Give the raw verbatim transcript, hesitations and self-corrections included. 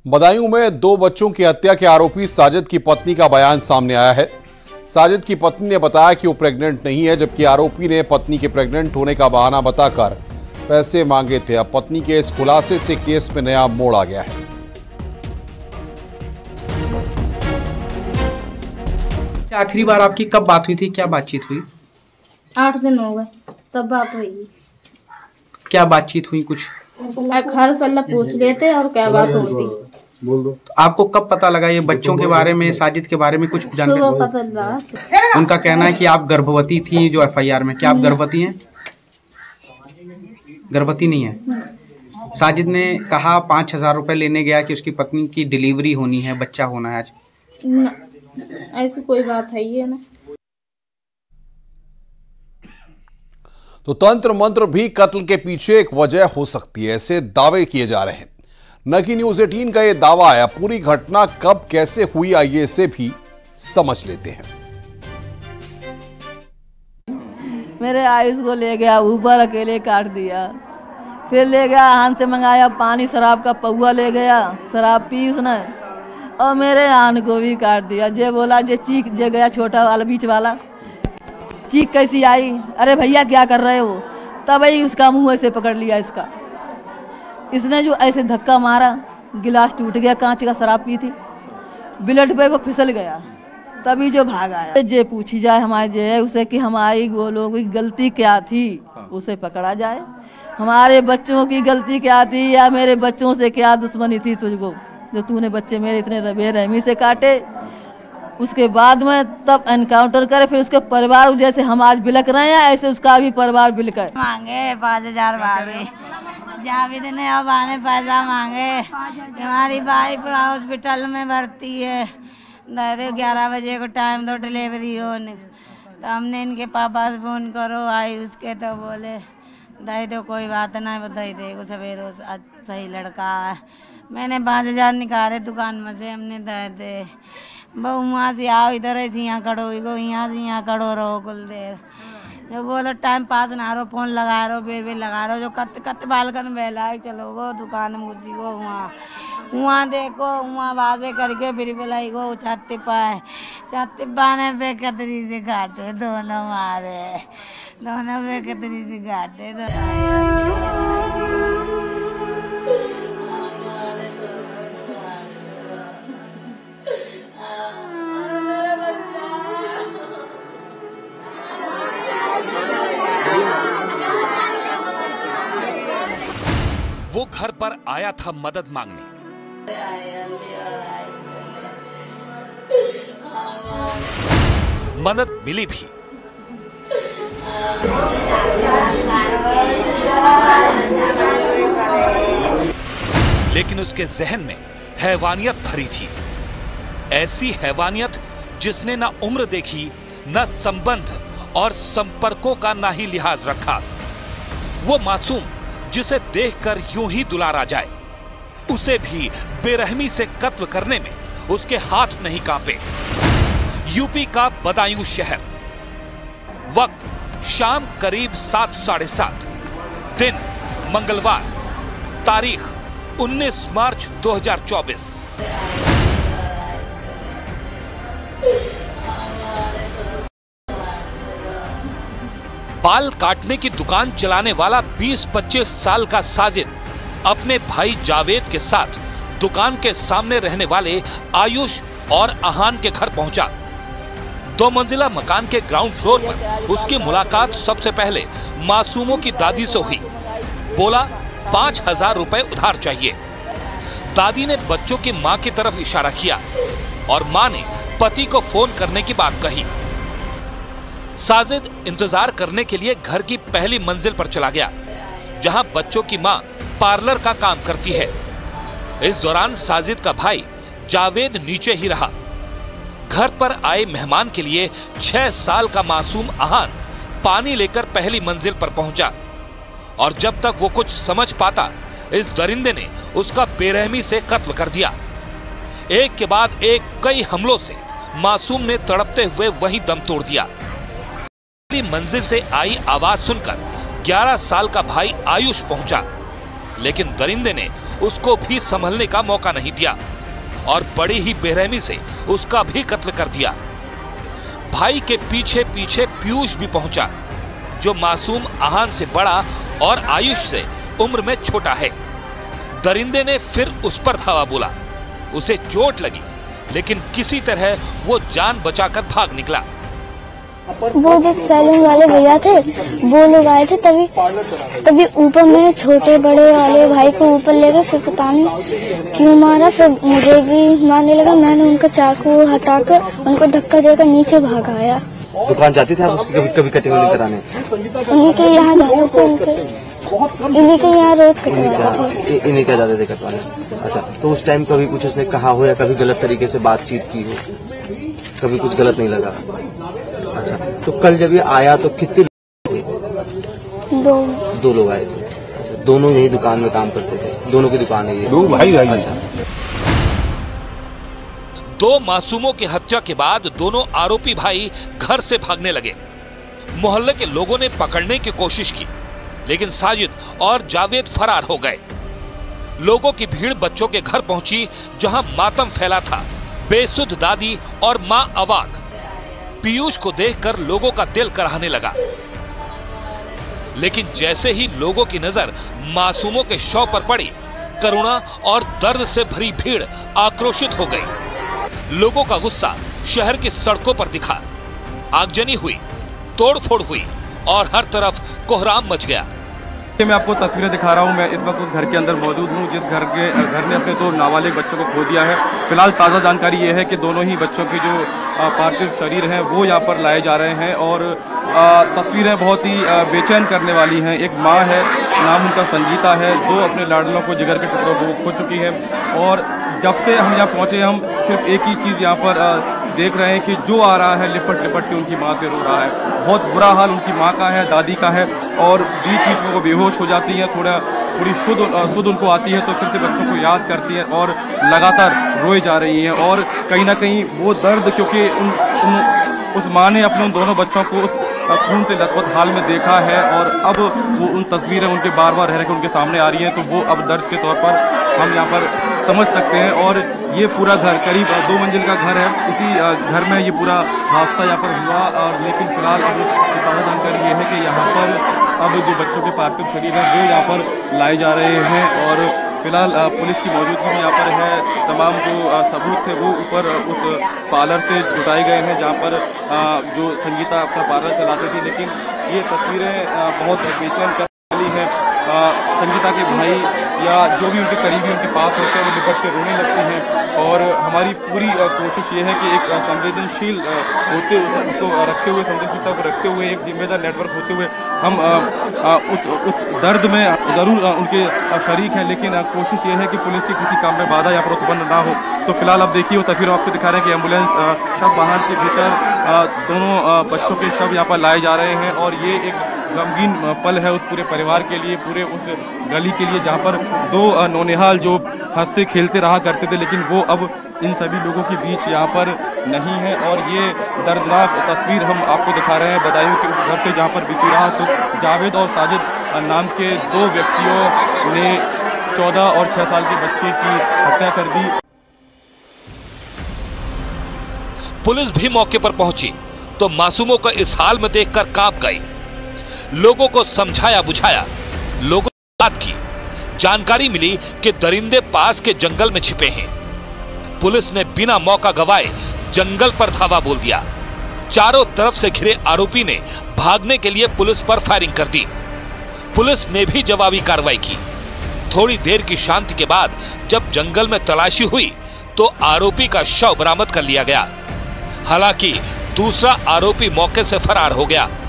बदायूं में दो बच्चों की हत्या के आरोपी साजिद की पत्नी का बयान सामने आया है। साजिद की पत्नी ने बताया कि वो प्रेग्नेंट नहीं है, जबकि आरोपी ने पत्नी के प्रेग्नेंट होने का बहाना बताकर पैसे मांगे थे। अब पत्नी के इस खुलासे से केस में नया मोड़ आ गया है। आखिरी बार आपकी कब बात हुई थी, क्या बातचीत हुई? आठ दिन हो गए तब बात हुई। क्या बातचीत हुई? कुछ हर सल्ला पूछ लेते और क्या बात होती। बोल दो। तो आपको कब पता लगा ये बच्चों के बारे में, साजिद के बारे में कुछ जानकारी? पता लगा। उनका कहना है कि आप गर्भवती थी जो एफ आई आर में। क्या आप गर्भवती हैं? गर्भवती नहीं है। साजिद ने कहा पाँच हजार रुपए लेने गया कि उसकी पत्नी की डिलीवरी होनी है, बच्चा होना है आज। ऐसी कोई बात है ही है ना। तो तंत्र मंत्र भी कत्ल के पीछे एक वजह हो सकती है, ऐसे दावे किए जा रहे हैं। न कि न्यूज़ अठारह का यह दावा है। पूरी घटना कब कैसे हुई, आइए इसे भी समझ लेते हैं। मेरे आयुष को ले गया ऊपर, अकेले काट दिया। फिर ले गया हाथ से मंगाया पानी, शराब का पौआ ले गया, शराब पी उसने और मेरे आन को भी काट दिया। जे बोला जे चीख जे गया छोटा वाला बीच वाला, चीख कैसी आई, अरे भैया क्या कर रहे हो? तब ही उसका मुंह ऐसे पकड़ लिया इसका। इसने जो ऐसे धक्का मारा, गिलास टूट गया, कांच का शराब पी थी, ब्लड पे वो फिसल गया। तभी जो भाग आया। जे पूछी जाए हमारे जे उसे कि हमारी वो लोगों की गलती क्या थी, उसे पकड़ा जाए। हमारे बच्चों की गलती क्या थी या मेरे बच्चों से क्या दुश्मनी थी तुझको, जो तूने बच्चे मेरे इतने बेरहमी से काटे। उसके बाद में तब एनकाउंटर करे, फिर उसके परिवार जैसे हम आज बिलक रहे हैं ऐसे उसका भी परिवार बिलक है। मांगे पाँच हजार भाभी जावेद ने, अब आने पैसा मांगे। हमारी वाइफ हॉस्पिटल में भर्ती है, दे दो ग्यारह बजे को टाइम दो डिलीवरी होने। तो हमने इनके पापा से फोन करो आई उसके, तो बोले दे दो कोई बात नहीं, वो दे देगा सवेरे, सही लड़का है। मैंने पाँच हजार निकाले दुकान में से, हमने दे दे। बहु वहाँ से आओ इधर ऐसे यहाँ खड़ो गो, यहाँ से यहाँ खड़ो रहो कुल देर। जो बोलो टाइम पास ना रहो, फोन लगा रहो, फिर भी लगा रहो। जो कत कत बालकन बेला चलो गो दुकान में घुसी गो, वहाँ वहाँ देखो वहाँ बाजे करके फिर बेलाई गो छाती पाए छाती पाने पे कतरी से काटे, दोनों मारे दोनों पे कतरी से काटे दोनों। वो घर पर आया था मदद मांगने। मदद मिली भी। लेकिन उसके जहन में हैवानियत भरी थी, ऐसी हैवानियत जिसने ना उम्र देखी, ना संबंध और संपर्कों का ना ही लिहाज रखा। वो मासूम जिसे देखकर यूं ही दुलारा जाए, उसे भी बेरहमी से कत्ल करने में उसके हाथ नहीं कांपे। यूपी का बदायूं शहर, वक्त शाम करीब सात साढ़े सात, दिन मंगलवार, तारीख उन्नीस मार्च दो हज़ार चौबीस। बाल काटने की दुकान चलाने वाला बीस पच्चीस साल का साजिद अपने भाई जावेद के साथ दुकान के सामने रहने वाले आयुष और अहान के घर पहुंचा। दो मंजिला मकान के ग्राउंड फ्लोर पर उसकी मुलाकात सबसे पहले मासूमों की दादी से हुई। बोला पांच हजार रुपए उधार चाहिए। दादी ने बच्चों की मां की तरफ इशारा किया और मां ने पति को फोन करने की बात कही। साजिद इंतजार करने के लिए घर की पहली मंजिल पर चला गया, जहां बच्चों की मां पार्लर का काम करती है। इस दौरान साजिद का भाई जावेद नीचे ही रहा। घर पर आए मेहमान के लिए छह साल का मासूम अहान पानी लेकर पहली मंजिल पर पहुंचा और जब तक वो कुछ समझ पाता, इस दरिंदे ने उसका बेरहमी से कत्ल कर दिया। एक के बाद एक कई हमलों से मासूम ने तड़पते हुए वहीं दम तोड़ दिया। मंजिल से आई आवाज सुनकर ग्यारह साल का भाई आयुष पहुंचा, लेकिन दरिंदे ने उसको भी संभलने का मौका नहीं दिया और बड़ी ही बेरहमी से उसका भी कत्ल कर दिया। भाई के पीछे पीछे पीयूष भी पहुंचा, जो मासूम आहान से बड़ा और आयुष से उम्र में छोटा है। दरिंदे ने फिर उस पर धावा बोला। उसे चोट लगी, लेकिन किसी तरह वो जान बचाकर भाग निकला। वो जो सैलून वाले भैया थे वो लोग आए थे, तभी तभी ऊपर में छोटे बड़े वाले भाई को ऊपर ले गए, फिर पता नहीं क्यों मारा, फिर मुझे भी मारने लगा। मैंने उनका चाकू हटाकर उनको धक्का देकर नीचे भाग आया। दुकान जाती थी आप उसकी कभी कभी कटिंग वटिंग कराने? उन्हीं के यहाँ जाते थे, उनके इन्हीं के यहाँ रोज कटवाते थे। इन्हीं क्या जाते थे कटवाने? अच्छा, तो उस टाइम कभी कुछ उसने कहा हो या कभी गलत तरीके से बातचीत की हो? कभी कुछ गलत नहीं लगा? अच्छा, तो कल जब ये आया तो कितने लोग थे? दो दो लोग आए थे। अच्छा, दोनों यही दुकान में काम करते थे? दोनों की दुकान है ये? दो भाई भाई। अच्छा। दो मासूमों की हत्या के बाद दोनों आरोपी भाई घर से भागने लगे। मोहल्ले के लोगों ने पकड़ने की कोशिश की, लेकिन साजिद और जावेद फरार हो गए। लोगों की भीड़ बच्चों के घर पहुंची, जहां मातम फैला था। बेसुध दादी और मां अवाक। पीयूष को देखकर लोगों का दिल कराहने लगा, लेकिन जैसे ही लोगों की नजर मासूमों के शव पर पड़ी, करुणा और दर्द से भरी भीड़ आक्रोशित हो गई। लोगों का गुस्सा शहर की सड़कों पर दिखा। आगजनी हुई, तोड़फोड़ हुई और हर तरफ कोहराम मच गया। मैं आपको तस्वीरें दिखा रहा हूं। मैं इस वक्त उस घर के अंदर मौजूद हूं जिस घर के घर ने अपने दो नाबालिग बच्चों को खो दिया है। फिलहाल ताज़ा जानकारी ये है कि दोनों ही बच्चों के जो पार्थिव शरीर हैं वो यहाँ पर लाए जा रहे हैं और तस्वीरें बहुत ही बेचैन करने वाली हैं। एक माँ है, नाम उनका संगीता है, दो अपने लाडलों को जिगर के टुकड़ों को खो चुकी है। और जब से हम यहाँ पहुँचे हम सिर्फ एक ही चीज़ यहाँ पर देख रहे हैं कि जो आ रहा है लिपट लिपट के उनकी माँ से रो रहा है। बहुत बुरा हाल उनकी माँ का है, दादी का है और बीच बीच में वो बेहोश हो जाती है। थोड़ा थोड़ी शुद्ध शुद्ध उनको आती है तो फिर से बच्चों को याद करती है और लगातार रोए जा रही हैं। और कहीं ना कहीं वो दर्द, क्योंकि उन, उन उस माँ ने अपने उन दोनों बच्चों को उस खून से लथपथ हाल में देखा है और अब वो उन तस्वीरें उनके बार बार रह के उनके सामने आ रही हैं, तो वो अब दर्द के तौर पर हम यहाँ पर समझ सकते हैं। और ये पूरा घर करीब दो मंजिल का घर है, इसी घर में ये पूरा हादसा यहाँ पर हुआ। और लेकिन फिलहाल अब ताज़ा जानकारी ये है कि यहाँ पर अब जो बच्चों के पार्थिव शरीर है वो यहाँ पर लाए जा रहे हैं और फिलहाल पुलिस की मौजूदगी भी यहाँ पर है। तमाम जो सबूत थे वो ऊपर उस पार्लर से जुटाए गए हैं जहाँ पर जो संगीता अपना पार्लर चलाती थी। लेकिन ये तस्वीरें बहुत बेचैन करने वाली हैं। संगीता के भाई या जो भी उनके करीबी उनके पास होते हैं वो लिपट के रोने लगते हैं। और हमारी पूरी कोशिश ये है कि एक संवेदनशील होते उसको रखते हुए, संवेदनशीलता को रखते हुए, एक जिम्मेदार नेटवर्क होते हुए हम आ, आ, उस उस दर्द में ज़रूर उनके शरीक हैं, लेकिन कोशिश ये है कि पुलिस की किसी काम में बाधा या पर उत्पन्न ना हो। तो फिलहाल अब देखिए वो तस्वीर आपको दिखा रहे हैं कि एम्बुलेंस शव वाहन के भीतर दोनों बच्चों के शव यहाँ पर लाए जा रहे हैं। और ये एक गमगीन पल है उस पूरे परिवार के लिए, पूरे उस गली के लिए जहाँ पर दो नौनिहाल जो हंसते खेलते रहा करते थे, लेकिन वो अब इन सभी लोगों के बीच यहाँ पर नहीं है। और ये दर्दनाक तस्वीर हम आपको दिखा रहे हैं बदायूं के उस घर से जहाँ पर बीती रात तो जावेद और साजिद नाम के दो व्यक्तियों ने चौदह और छह साल के बच्चे की हत्या कर दी। पुलिस भी मौके पर पहुंची तो मासूमों को इस हाल में देखकर कांप गई। लोगों को समझाया बुझाया, लोगों ने बात की। जानकारी मिली कि दरिंदे पास के जंगल में छिपे हैं। पुलिस ने बिना मौका गवाए जंगल पर धावा बोल दिया। चारों तरफ से घिरे आरोपी ने भागने के लिए पुलिस पर फायरिंग कर दी। पुलिस ने भी जवाबी कार्रवाई की। थोड़ी देर की शांति के बाद जब जंगल में तलाशी हुई तो आरोपी का शव बरामद कर लिया गया। हालांकि दूसरा आरोपी मौके से फरार हो गया।